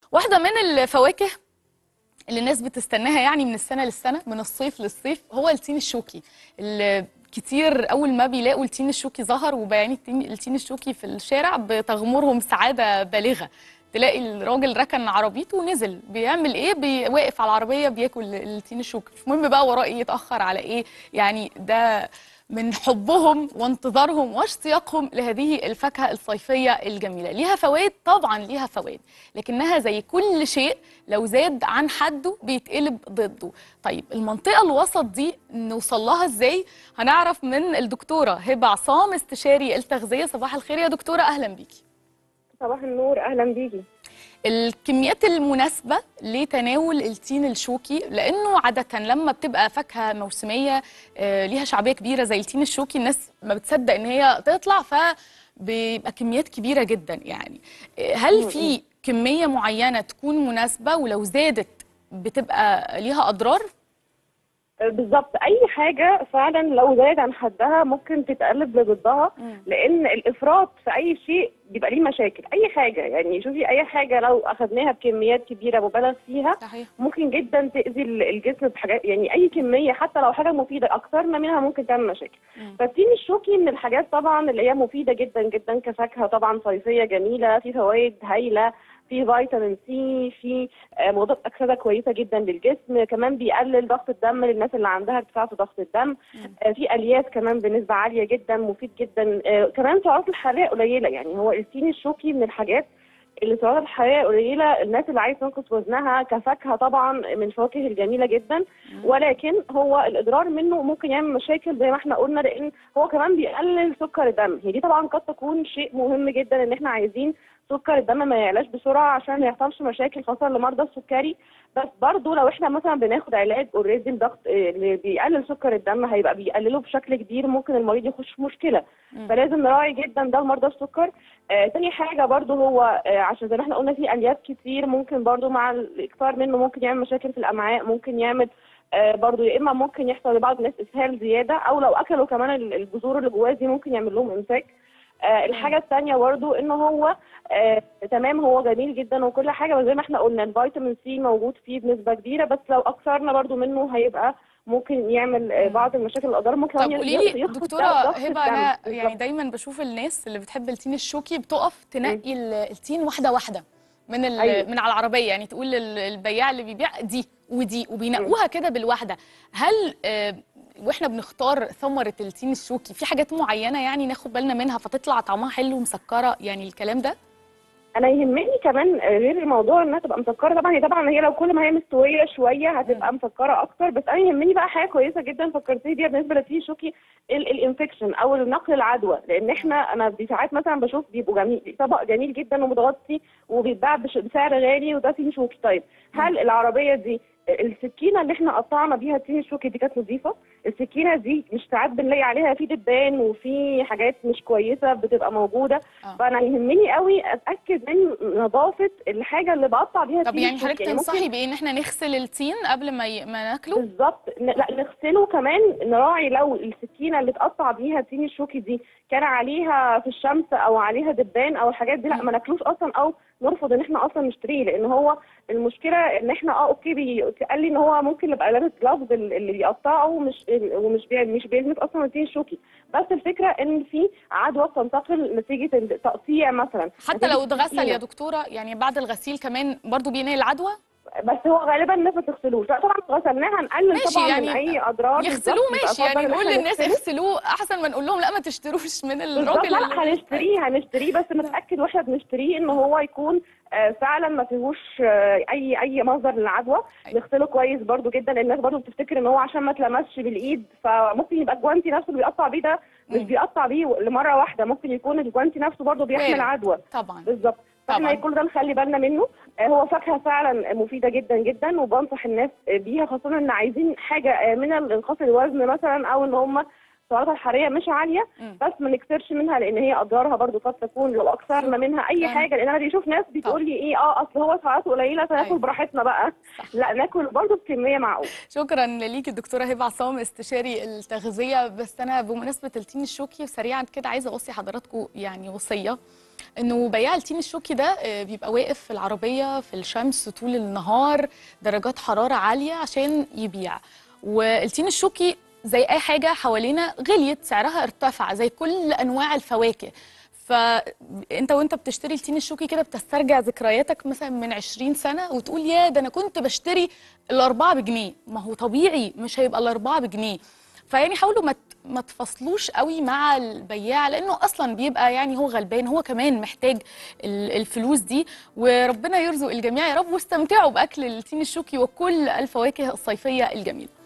واحدة من الفواكه اللي الناس بتستناها يعني من السنة للسنة، من الصيف للصيف، هو التين الشوكي. اللي كتير أول ما بيلاقوا التين الشوكي ظهر وبيان التين الشوكي في الشارع بتغمرهم سعادة بالغة. تلاقي الراجل ركن عربيته ونزل بيعمل ايه؟ واقف على العربية بياكل التين الشوكي، مش مهم بقى وراه ايه، يتأخر على ايه. يعني ده من حبهم وانتظارهم واشتياقهم لهذه الفاكهة الصيفية الجميلة. ليها فوائد، طبعا ليها فوائد، لكنها زي كل شيء لو زاد عن حده بيتقلب ضده. طيب المنطقة الوسط دي نوصل لها ازاي؟ هنعرف من الدكتورة هبة عصام، استشاري التغذية. صباح الخير يا دكتورة، أهلا بيكي. صباح النور، اهلا بيكي. الكميات المناسبة لتناول التين الشوكي، لأنه عادة لما بتبقى فاكهة موسمية ليها شعبية كبيرة زي التين الشوكي، الناس ما بتصدق إن هي تطلع، فبيبقى كميات كبيرة جدا. يعني هل في كمية معينة تكون مناسبة، ولو زادت بتبقى ليها أضرار؟ بالظبط، اي حاجه فعلا لو زاد عن حدها ممكن تتقلب لضدها، لان الافراط في اي شيء بيبقى ليه مشاكل. اي حاجه يعني شوفي، اي حاجه لو اخذناها بكميات كبيره مبالغ فيها صحيح. ممكن جدا تاذي الجسم بحاجات. يعني اي كميه حتى لو حاجه مفيده اكثرنا منها ممكن تعمل مشاكل. فالتين الشوكي من الحاجات طبعا اللي هي مفيده جدا جدا كفاكهه، طبعا صيفيه جميله، في فوائد هايله، في فيتامين سي، في مضادات اكسده كويسه جدا للجسم، كمان بيقلل ضغط الدم للناس اللي عندها ارتفاع في ضغط الدم، في الياف كمان بنسبه عاليه جدا، مفيد جدا. كمان سعراته الحراريه قليله. يعني هو التين الشوكي من الحاجات اللي سعراتها الحراريه قليله، الناس اللي عايز تنقص وزنها كفاكهه طبعا من الفواكه الجميله جدا. ولكن هو الاضرار منه ممكن يعمل مشاكل زي ما احنا قلنا، لان هو كمان بيقلل سكر الدم. هي دي طبعا قد تكون شيء مهم جدا، ان احنا عايزين سكر الدم ما يعلاش بسرعه عشان ما يحصلش مشاكل خاصه لمرضى السكري. بس برضه لو احنا مثلا بناخد علاج اوريدي الضغط اللي بيقلل سكر الدم، هيبقى بيقلله بشكل كبير، ممكن المريض يخش في مشكله. فلازم نراعي جدا ده لمرضى السكر. تاني حاجه برضه هو عشان زي ما احنا قلنا في الياف كتير، ممكن برضه مع الاكثار منه ممكن يعمل مشاكل في الامعاء، ممكن يعمل برضه يا اما ممكن يحصل لبعض الناس اسهال زياده، او لو اكلوا كمان البذور اللي جواه دي ممكن يعمل لهم امساك. الحاجه الثانيه برضه ان هو تمام، هو جميل جدا وكل حاجه، بس زي ما احنا قلنا الفيتامين سي موجود فيه بنسبه كبيره، بس لو اكثرنا برضه منه هيبقى ممكن يعمل بعض المشاكل الاضرار. ممكن طب قولي لي يخفض دكتوره ضغط هبه، الدم. انا يعني دايما بشوف الناس اللي بتحب التين الشوكي بتقف تنقي التين واحده واحده من أيوه. من على العربيه، يعني تقول للبياع اللي بيبيع دي ودي، وبينقوها كده بالواحده. هل واحنا بنختار ثمره التين الشوكي في حاجات معينه يعني ناخد بالنا منها فتطلع طعمها حلو ومسكره، يعني الكلام ده؟ انا يهمني كمان غير الموضوع انها تبقى مسكره، طبعا هي لو كل ما هي مستويه شويه هتبقى مسكره اكتر، بس انا يهمني بقى حاجه كويسه جدا فكرتي بيها بالنسبه للتين الشوكي، الانفكشن او نقل العدوى. لان انا ساعات مثلا بشوف بيبقوا جميل، طبق جميل جدا ومتغطي وبيتباع بسعر غالي وده تين شوكي. طيب هل العربيه دي السكينه اللي احنا قطعنا بيها التين الشوكي دي كانت نظيفه؟ السكينه دي مش ساعات بنلاقي عليها في دبان وفي حاجات مش كويسه بتبقى موجوده. فانا يهمني قوي اتاكد من نظافه الحاجه اللي بقطع بيها التين. طب يعني حضرتك تنصحي بايه؟ ان احنا نغسل التين قبل ما ناكله؟ بالظبط، لا نغسله كمان، نراعي لو السكينه اللي اتقطع بيها التين الشوكي دي كان عليها في الشمس او عليها دبان او الحاجات دي، لا ما ناكلوش اصلا، او نرفض ان احنا اصلا نشتريه. لان هو المشكله ان احنا اوكي قال لي ان هو ممكن يبقى لابس جلافز اللي بيقطعه مش بيلمس اصلا التين الشوكي، بس الفكره ان في عدوى بتنتقل نتيجه التقطيع مثلا. حتى لو اتغسل يا دكتوره، يعني بعد الغسيل كمان برضو بينقل العدوى؟ بس هو غالبا الناس ما تغسلوش. لا طبعا غسلناها هنقلل طبعا يعني من اي اضرار. يغسلوه ماشي، يعني نقول للناس اغسلوه احسن ما نقول لهم لا ما تشتروش من الراجل. لا هنشتريه بس نتاكد واحنا بنشتريه ان هو يكون فعلا ما فيهوش اي مصدر للعدوى. نغسله كويس برضو جدا. الناس برضو بتفتكر ان هو عشان ما اتلمسش بالايد، فممكن يبقى الجوانتي نفسه اللي بيقطع بيه ده مش بيقطع بيه لمره واحده، ممكن يكون الجوانتي نفسه برضو بيحمل عدوى. طبعا بالظبط. فاحنا كل ده نخلي بالنا منه. هو فاكهه فعلا مفيده جدا جدا، وبنصح الناس بيها خاصه ان عايزين حاجه من انقاص الوزن مثلا، او ان هم سعراتها الحراريه مش عاليه، بس ما نكثرش منها لان هي اضرارها برضو قد تكون لو اكثرنا منها اي حاجه. لان انا بشوف ناس بتقول لي ايه اصل هو سعراته قليله فناكل براحتنا بقى. لا ناكل برضو بكميه معقوله. شكرا ليكي الدكتوره هبه عصام، استشاري التغذيه. بس انا بمناسبه التين الشوكي سريعا كده عايزه اوصي حضراتكم يعني وصيه. انه بياع التين الشوكي ده بيبقى واقف في العربيه في الشمس طول النهار، درجات حراره عاليه عشان يبيع. والتين الشوكي زي اي حاجه حوالينا غليت، سعرها ارتفع زي كل انواع الفواكه. فانت وانت بتشتري التين الشوكي كده بتسترجع ذكرياتك مثلا من 20 سنه وتقول يا ده انا كنت بشتري الاربعه بجنيه. ما هو طبيعي مش هيبقى الاربعه بجنيه. فيعني حاولوا ما تفصلوش قوي مع البياع، لانه اصلا بيبقى يعني هو غلبان، هو كمان محتاج الفلوس دي. وربنا يرزق الجميع يا رب، واستمتعوا باكل التين الشوكي وكل الفواكه الصيفيه الجميله.